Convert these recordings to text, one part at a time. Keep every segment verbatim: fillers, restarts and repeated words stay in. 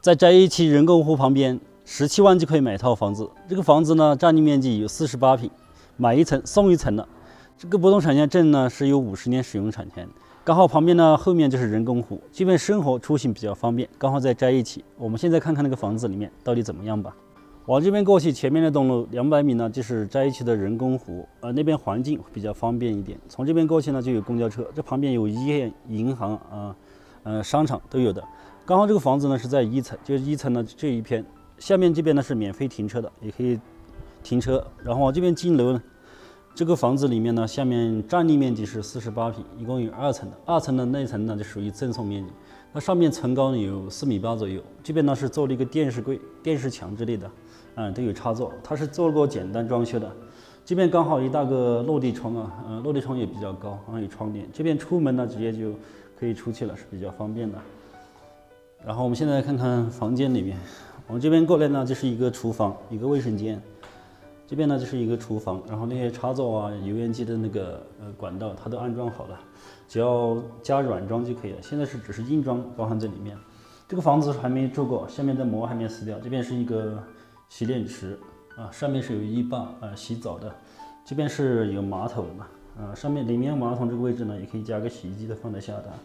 在摘一期人工湖旁边，十七万就可以买一套房子。这个房子呢，占地面积有四十八平，买一层送一层的。这个不动产权证呢是有五十年使用产权，刚好旁边呢后面就是人工湖，这边生活出行比较方便，刚好在摘一起。我们现在看看那个房子里面到底怎么样吧。往这边过去，前面那栋楼两百米呢就是摘一期的人工湖，呃那边环境比较方便一点。从这边过去呢就有公交车，这旁边有医院、银行啊、呃, 呃商场都有的。刚好这个房子呢是在一层，就是一层的这一片，下面这边呢是免费停车的，也可以停车。然后往这边进楼呢，这个房子里面呢，下面占地面积是四十八平，一共有二层的，二层的那层呢就属于赠送面积。那上面层高呢有四米八左右，这边呢是做了一个电视柜、电视墙之类的，嗯，都有插座。它是做过简单装修的。这边刚好一大个落地窗啊，呃，落地窗也比较高，然后有窗帘。这边出门呢直接就可以出去了，是比较方便的。然后我们现在看看房间里面，往这边过来呢就是一个厨房，一个卫生间。这边呢就是一个厨房，然后那些插座啊、油烟机的那个呃管道，它都安装好了，只要加软装就可以了。现在是只是硬装包含在里面。这个房子还没住过，下面的膜还没撕掉。这边是一个洗脸池啊，上面是有浴霸啊，洗澡的。这边是有马桶的啊，上面里面马桶这个位置呢，也可以加个洗衣机的放在下的。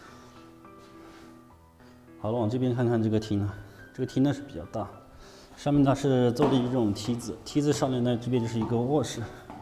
好了，往这边看看这个厅啊，这个厅呢是比较大。上面它是做的一种梯子，梯子上面呢，这边就是一个卧室。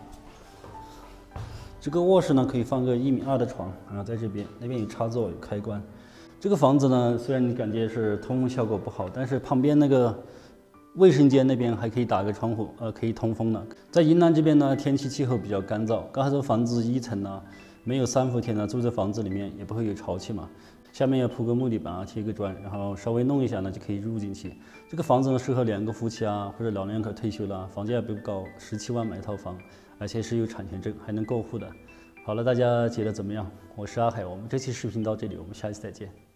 这个卧室呢可以放个一米二的床啊，在这边那边有插座有开关。这个房子呢，虽然你感觉是通风效果不好，但是旁边那个卫生间那边还可以打个窗户，呃，可以通风的。在云南这边呢，天气气候比较干燥，刚才这个房子一层呢没有三伏天呢，住在房子里面也不会有潮气嘛。下面要铺个木地板啊，贴个砖，然后稍微弄一下呢，就可以入进去。这个房子呢，适合两个夫妻啊，或者老两口退休了，房价也不高，十七万买一套房，而且是有产权证，还能过户的。好了，大家觉得怎么样？我是阿海，我们这期视频到这里，我们下期再见。